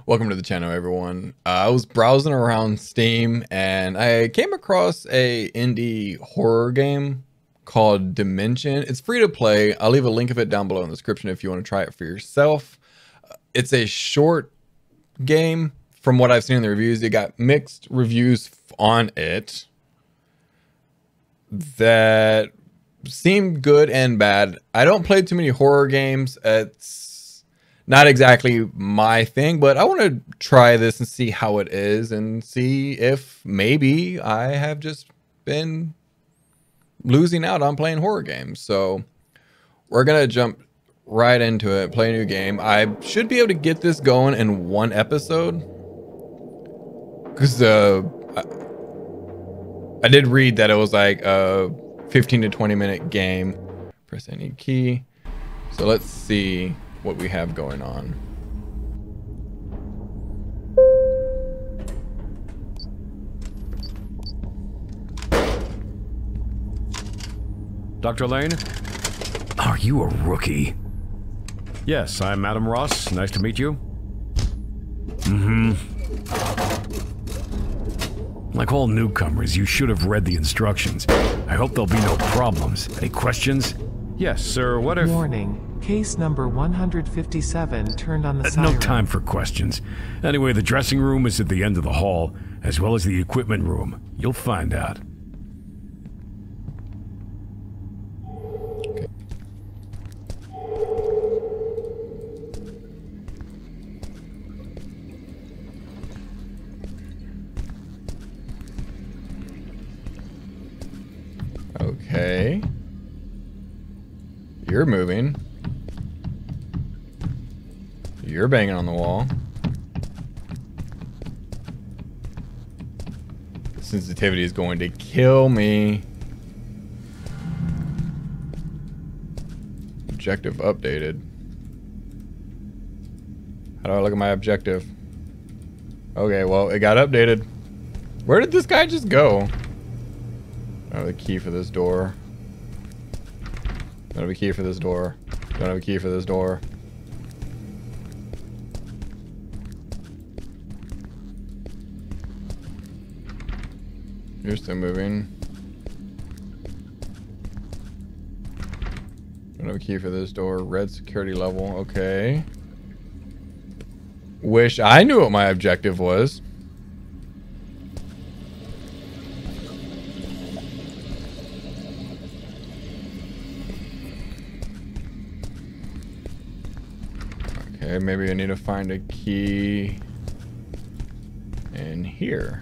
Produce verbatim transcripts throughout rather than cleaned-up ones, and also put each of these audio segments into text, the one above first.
Welcome to the channel, everyone. Uh, I was browsing around Steam and I came across a indie horror game called Dimension. It's free to play. I'll leave a link of it down below in the description if you want to try it for yourself. It's a short game. From what I've seen in the reviews, it got mixed reviews on it that seemed good and bad. I don't play too many horror games. It's not exactly my thing, but I want to try this and see how it is and see if maybe I have just been losing out on playing horror games. So we're going to jump right into it, play a new game. I should be able to get this going in one episode because uh, I, I did read that it was like a fifteen to twenty minute game. Press any key. So let's see what we have going on. Doctor Lane? Are you a rookie? Yes, I'm Adam Ross. Nice to meet you. Mm-hmm. Like all newcomers, you should have read the instructions. I hope there'll be no problems. Any questions? Yes, sir. What if... Warning. Case number one hundred fifty-seven turned on the Uh, siren. no time for questions. Anyway, the dressing room is at the end of the hall, as well as the equipment room. You'll find out. Okay. Okay. You're moving. You're banging on the wall. The sensitivity is going to kill me. Objective updated. How do I look at my objective? Okay, well, it got updated. Where did this guy just go? I don't have a key for this door. Don't have a key for this door. Don't have a key for this door. You're still moving. Don't have a key for this door. Red security level. Okay. Wish I knew what my objective was. Okay, maybe I need to find a key in here.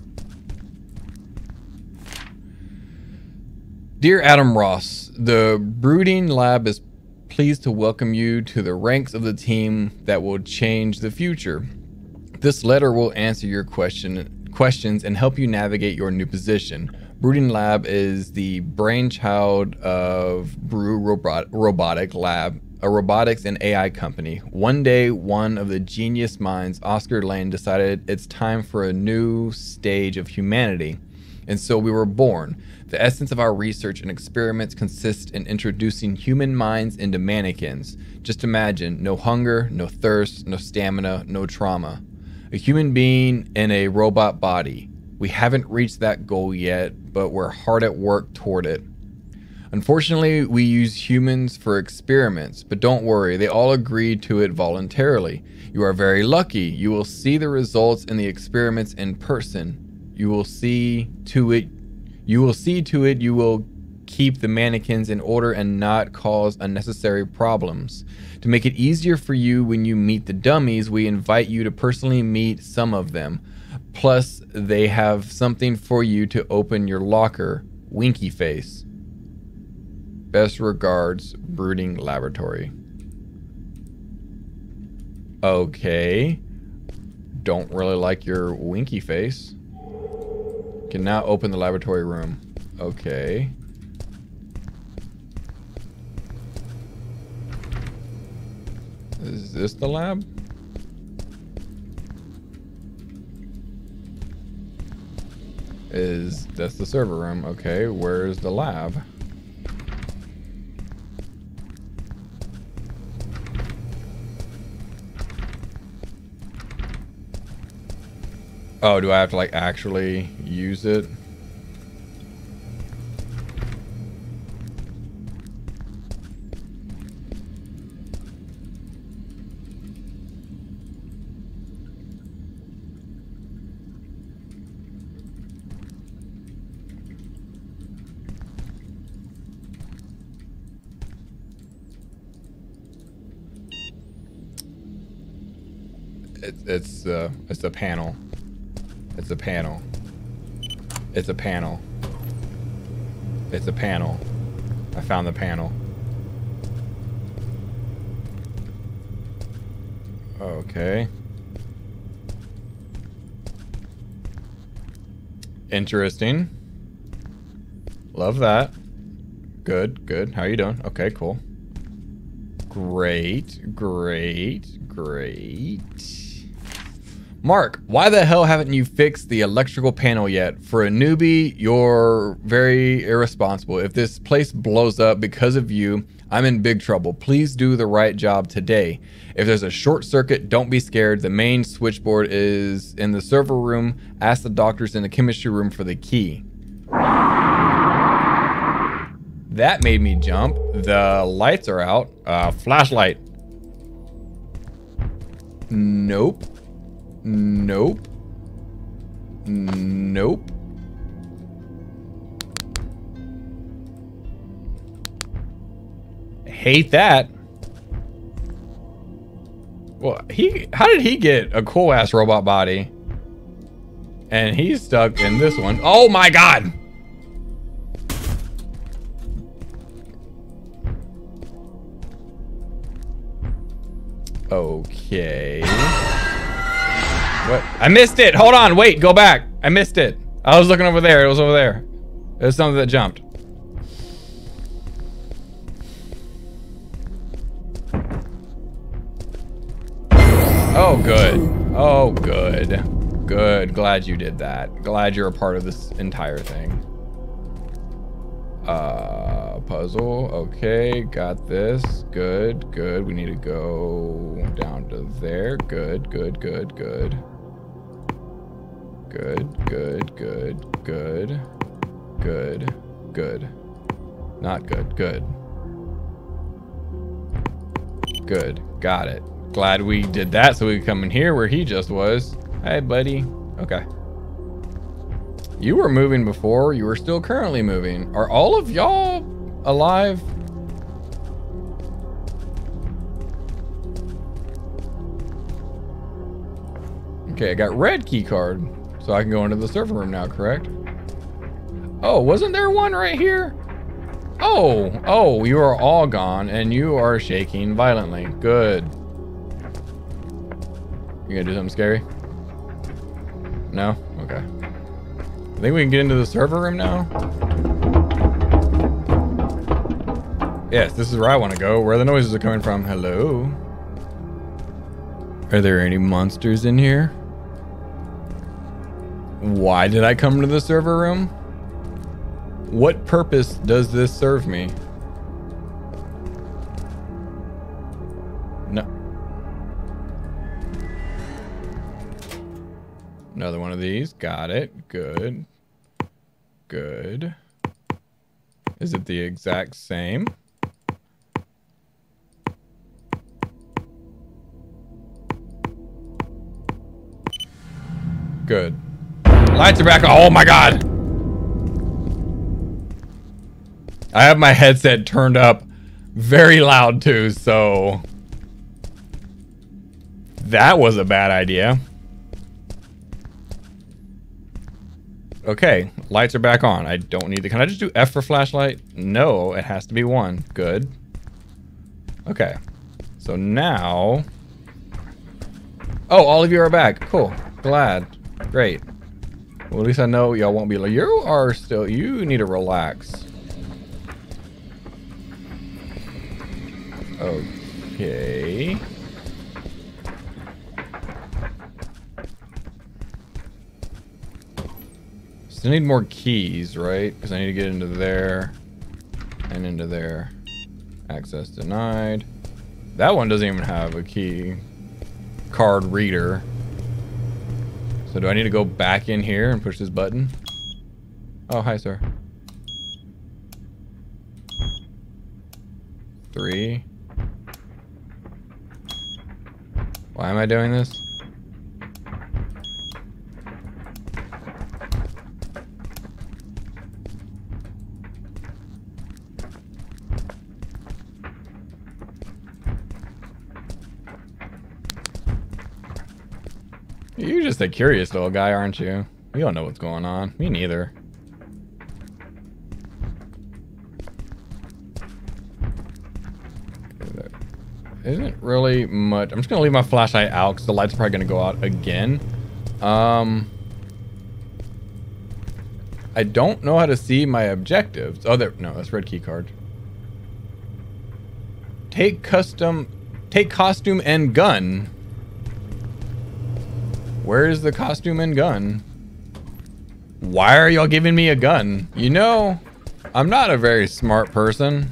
Dear Adam Ross, the Brooding Lab is pleased to welcome you to the ranks of the team that will change the future. This letter will answer your question, questions and help you navigate your new position. Brooding Lab is the brainchild of Brew Robot Robotic Lab, a robotics and A I company. One day, one of the genius minds, Oscar Lane, decided it's time for a new stage of humanity. And so we were born. The essence of our research and experiments consists in introducing human minds into mannequins. Just imagine, no hunger, no thirst, no stamina, no trauma. A human being in a robot body. We haven't reached that goal yet, but we're hard at work toward it. Unfortunately, we use humans for experiments, but don't worry, they all agreed to it voluntarily. You are very lucky. You will see the results in the experiments in person. You will see to it You will see to it you will keep the mannequins in order and not cause unnecessary problems. To make it easier for you when you meet the dummies, we invite you to personally meet some of them. Plus, they have something for you to open your locker. Winky face. Best regards, Brooding Laboratory. Okay. Don't really like your winky face. Can now open the laboratory room. Okay. Is this the lab? Is that's the server room? Okay, where's the lab? Oh, do I have to like actually use it? It's it's uh it's a panel. It's a panel. It's a panel. It's a panel. I found the panel. Okay. Interesting. Love that. Good, good. How you doing? Okay, cool. Great, great, great. Mark, why the hell haven't you fixed the electrical panel yet? For a newbie, you're very irresponsible. If this place blows up because of you, I'm in big trouble. Please do the right job today. If there's a short circuit, don't be scared. The main switchboard is in the server room. Ask the doctors in the chemistry room for the key. That made me jump. The lights are out. Uh, flashlight. Nope. Nope. Nope. Hate that. Well, he, how did he get a cool ass robot body? And he's stuck in this one. Oh my God. Okay. What? I missed it. Hold on. Wait. Go back. I missed it. I was looking over there. It was over there. There's something that jumped. Oh, good. Oh, good. Good. Glad you did that. Glad you're a part of this entire thing. Uh, puzzle. Okay. Got this. Good. Good. We need to go down to there. Good. Good. Good. Good. Good, good, good, good, good, good. Not good, good. Good, got it. Glad we did that so we could come in here where he just was. Hey, buddy. Okay. You were moving before, you were still currently moving. Are all of y'all alive? Okay, I got red key card. So I can go into the server room now, correct? Oh, wasn't there one right here? Oh, oh, you are all gone and you are shaking violently. Good. You gonna do something scary? No? Okay. I think we can get into the server room now. Yes, this is where I want to go, where the noises are coming from. Hello? Are there any monsters in here? Why did I come to the server room? What purpose does this serve me? No. Another one of these. Got it. Good. Good. Is it the exact same? Good. Lights are back on. Oh my God. I have my headset turned up very loud too, so that was a bad idea. Okay, lights are back on. I don't need to. Can I just do F for flashlight? No, it has to be one. Good. Okay. So now. Oh, all of you are back. Cool. Glad. Great. Well, at least I know y'all won't be like, you are still, you need to relax. Okay. Still need more keys, right? Because I need to get into there and into there. Access denied. That one doesn't even have a key card reader. So do I need to go back in here and push this button? Oh, hi, sir. Three. Why am I doing this? You're just a curious little guy, aren't you? You don't know what's going on. Me neither. There isn't really much. I'm just gonna leave my flashlight out because the light's probably gonna go out again. Um, I don't know how to see my objectives. Oh, there. No, that's red key card. Take custom, take costume and gun. Where's the costume and gun? Why are y'all giving me a gun? You know, I'm not a very smart person.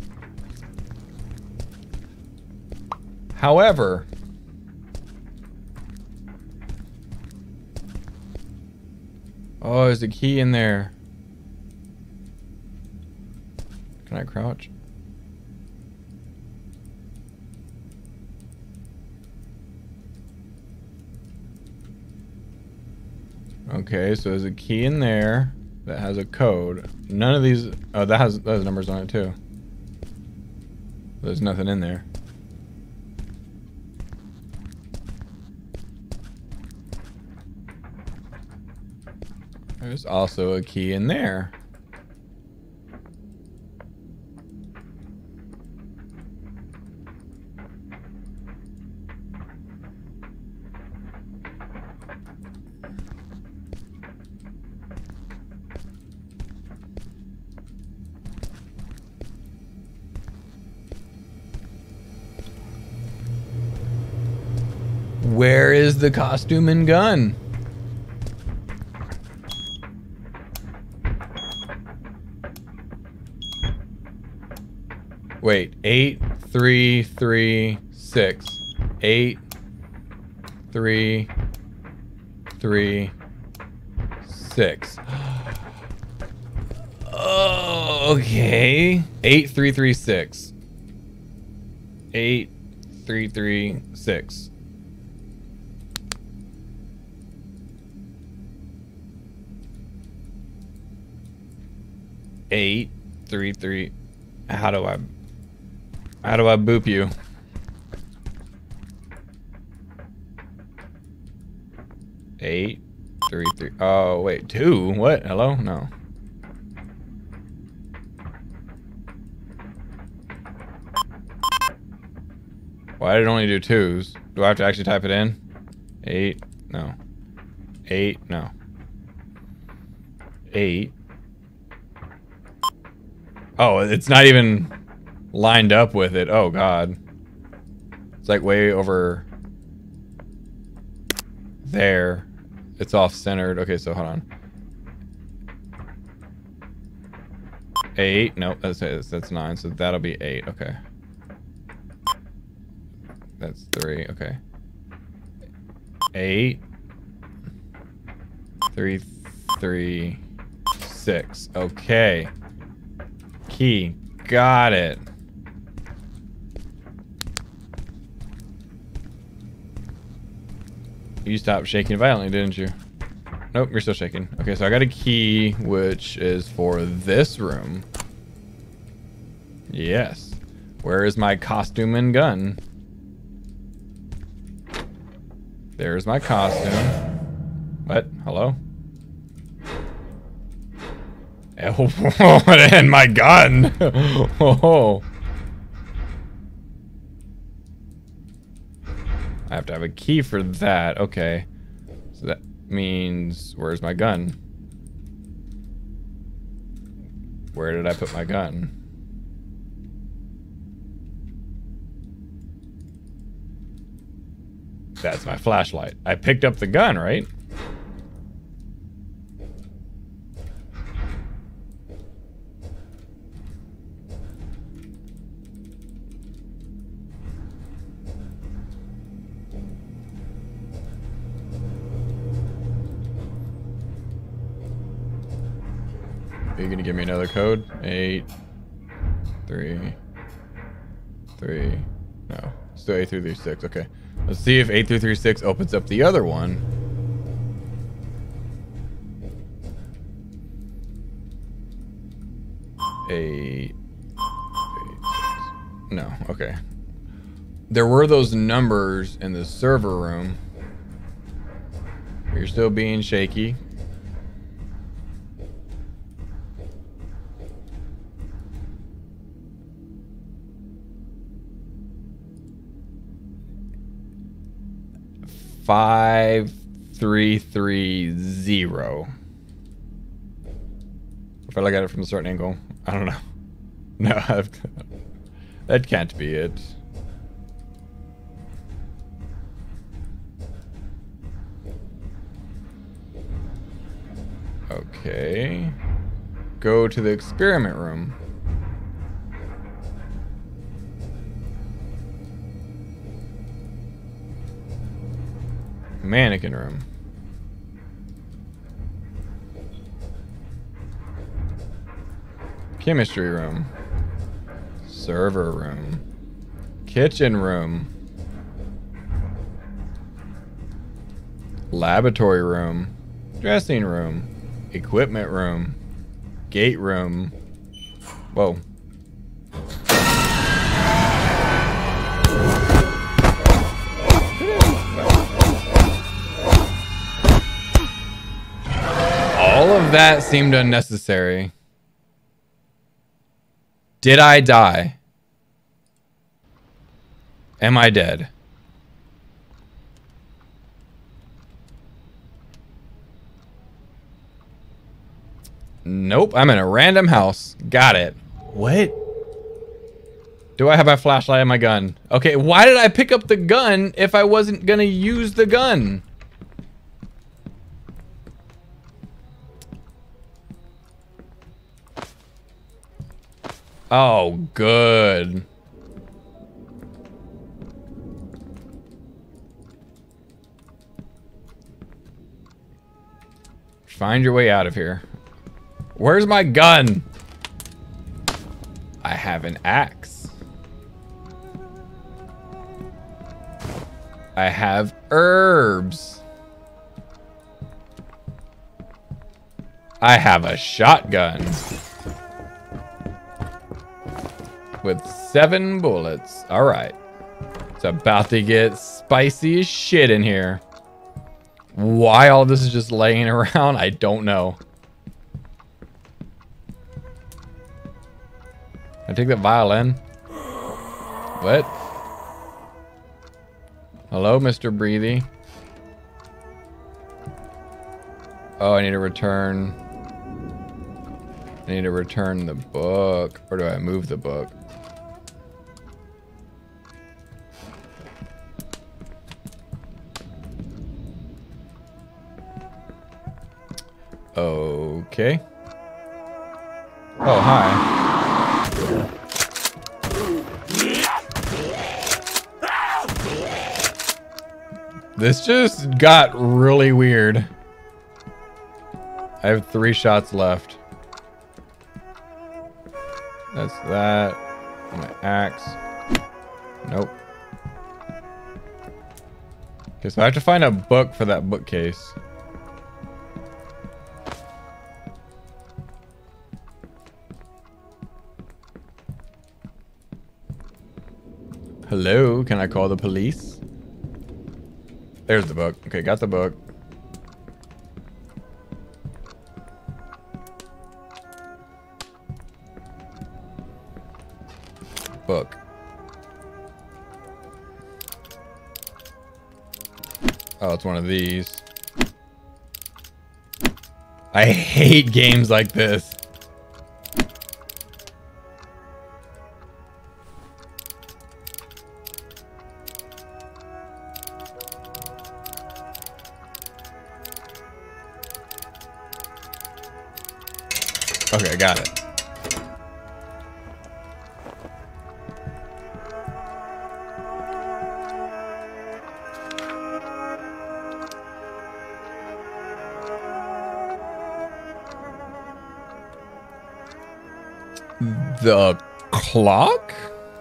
However, oh, there's a key in there. Can I crouch? Okay, so there's a key in there that has a code. None of these. Oh, that has those numbers on it too. There's nothing in there. There's also a key in there. Where is the costume and gun? Wait, eight, three, three, six. Eight, three, three, six. Oh, okay. Eight, three, three, six. Eight, three, three, six. Eight, three, three. How do I, how do I boop you? Eight, three, three. Oh, wait, two? What? Hello? No. Why did it only do twos? Do I have to actually type it in? Eight? No. Eight? No. Eight. Oh, it's not even lined up with it. Oh, God. It's like way over there. It's off-centered. Okay, so hold on. Eight. Nope, that's, that's nine. So that'll be eight. Okay. That's three. Okay. Eight. Three, three, six. Okay. Key. Got it. You stopped shaking violently, didn't you? Nope, you're still shaking. Okay, so I got a key, which is for this room. Yes. Where is my costume and gun? There's my costume. What? Hello? Oh, and my gun. Oh. I have to have a key for that. Okay. So that means, where's my gun? Where did I put my gun? That's my flashlight. I picked up the gun, right? Are you gonna give me another code? Eight, three, three. No, still eight three three six. Okay, let's see if eight three three six opens up the other one. Eight, eight, six. No, okay. There were those numbers in the server room. You're still being shaky. Five, three, three, zero. If I look at it from a certain angle, I don't know. No, I've, that can't be it. Okay. Go to the experiment room. Mannequin room. Chemistry room. Server room. Kitchen room. Laboratory room. Dressing room. Equipment room. Gate room. Whoa. All of that seemed unnecessary. Did I die? Am I dead? Nope, I'm in a random house. Got it. What? Do I have my flashlight and my gun? Okay, why did I pick up the gun if I wasn't gonna use the gun? Oh, good. Find your way out of here. Where's my gun? I have an axe. I have herbs. I have a shotgun. With seven bullets. Alright. It's about to get spicy as shit in here. Why all this is just laying around, I don't know. I take that violin. What? Hello, Mister Breathy. Oh, I need to return. I need to return the book. Or do I move the book? Okay. Oh, hi. This just got really weird. I have three shots left. That's that. My axe. Nope. Okay, so I have to find a book for that bookcase. Hello, can I call the police? There's the book. Okay, got the book. Book. Oh, it's one of these. I hate games like this. Okay, I got it. The clock?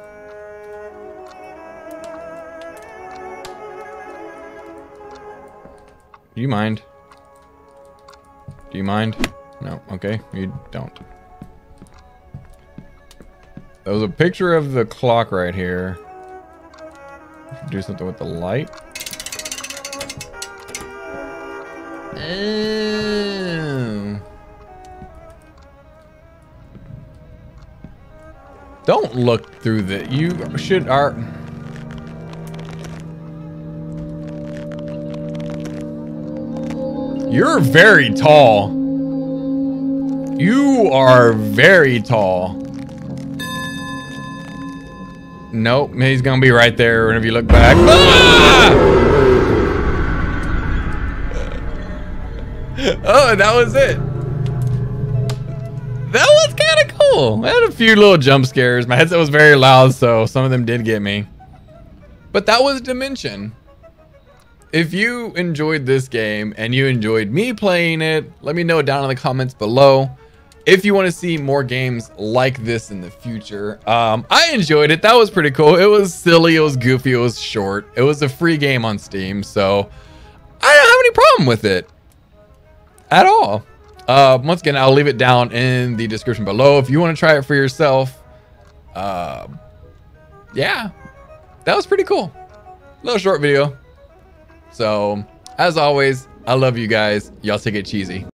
Do you mind? Do you mind? No, okay, you don't. There was a picture of the clock right here. Do something with the light. Oh. Don't look through the. You should are. You're very tall. You are very tall. Nope, he's gonna be right there whenever you look back. Ah! Oh, that was it. That was kind of cool. I had a few little jump scares. My headset was very loud, so some of them did get me. But that was Dimension. If you enjoyed this game and you enjoyed me playing it, let me know down in the comments below. If you want to see more games like this in the future, um, I enjoyed it. That was pretty cool. It was silly. It was goofy. It was short. It was a free game on Steam, so I don't have any problem with it at all. Uh, once again, I'll leave it down in the description below if you want to try it for yourself. Uh, yeah, that was pretty cool. Little short video. So, as always, I love you guys. Y'all take it cheesy.